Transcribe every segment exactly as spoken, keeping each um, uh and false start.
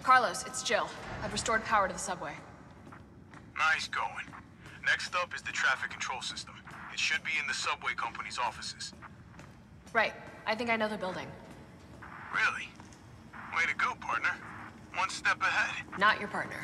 Carlos, it's Jill. I've restored power to the subway. Nice going. Next up is the traffic control system. It should be in the subway company's offices. Right. I think I know the building. Really? Way to go, partner. One step ahead. Not your partner.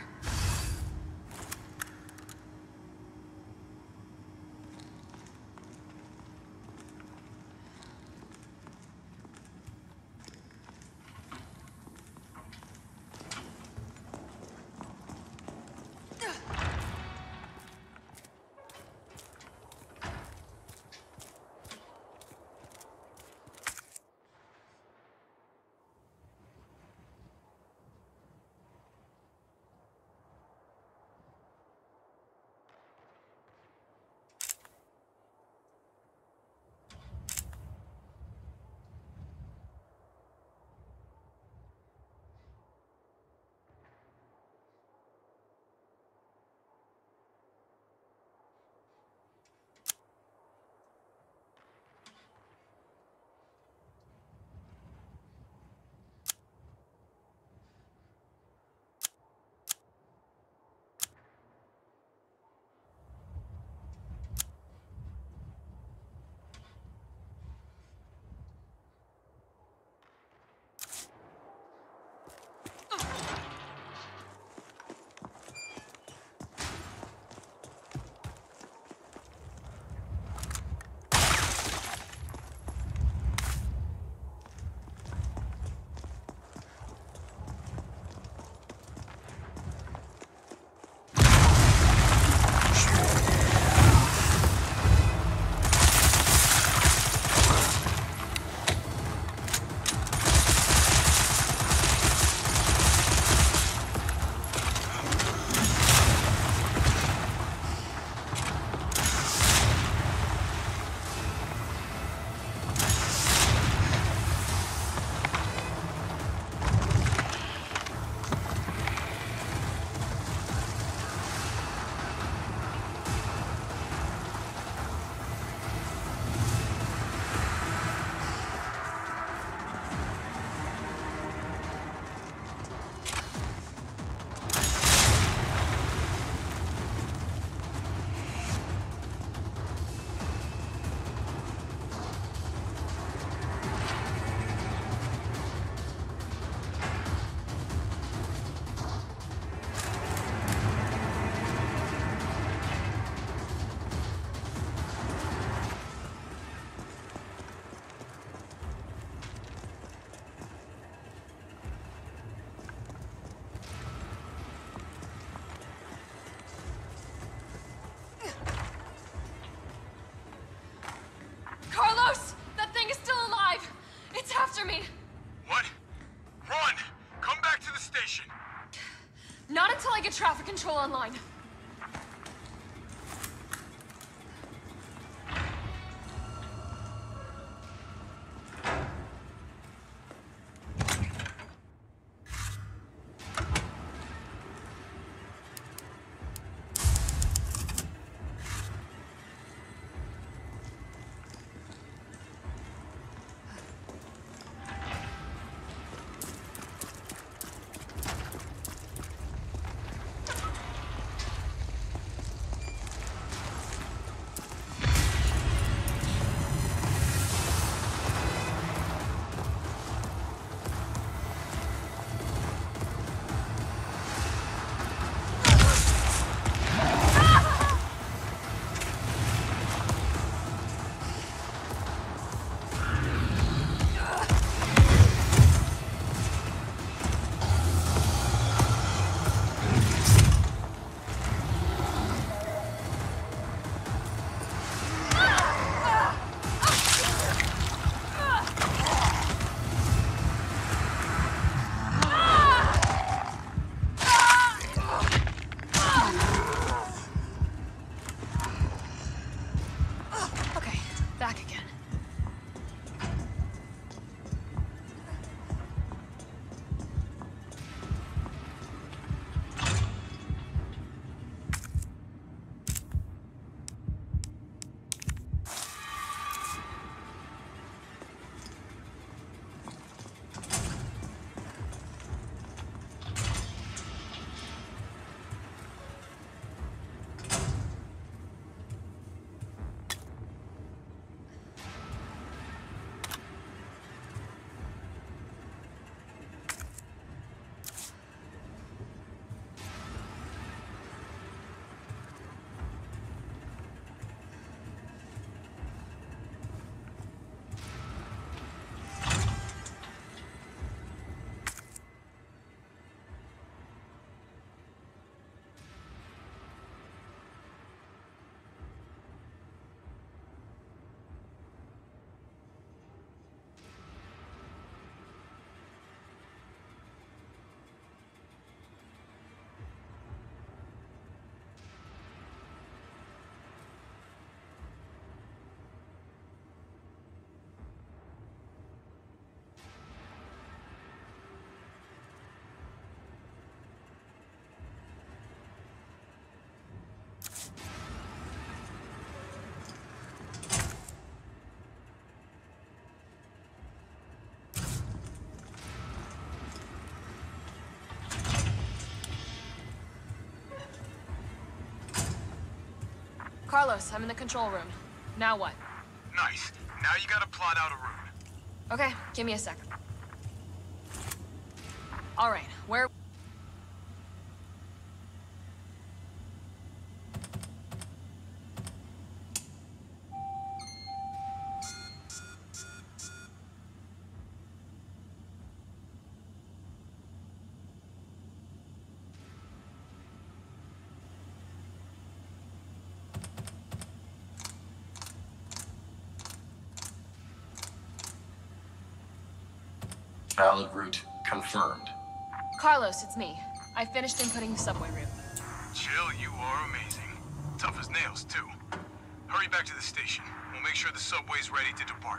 Me. What? Run! Come back to the station! Not until I get traffic control online. Carlos, I'm in the control room. Now what? Nice. Now you gotta plot out a route. Okay, give me a sec. All right, where... Valid route confirmed. Carlos, it's me. I finished inputting the subway route. Jill, you are amazing. Tough as nails, too. Hurry back to the station. We'll make sure the subway's ready to depart.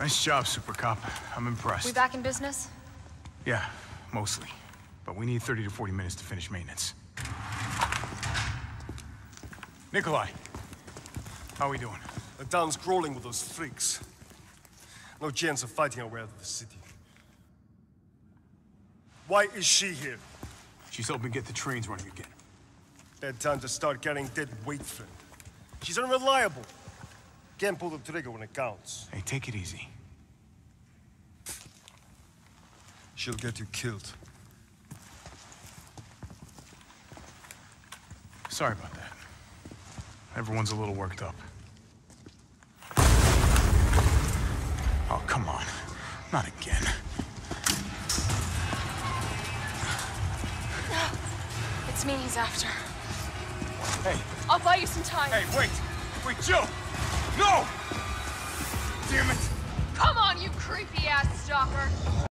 Nice job, Super Cop. I'm impressed. We back in business? Yeah, mostly. But we need thirty to forty minutes to finish maintenance. Nikolai, how are we doing? The town's crawling with those freaks. No chance of fighting our way out of the city. Why is she here? She's helping get the trains running again. Bad time to start carrying dead weight, friend. She's unreliable. Can't pull the trigger when it counts. Hey, take it easy. She'll get you killed. Sorry about that. Everyone's a little worked up. Oh, come on. Not again. It's me he's after. Hey, I'll buy you some time. hey, wait! Wait, Jill! No! Damn it! Come on, you creepy-ass stalker!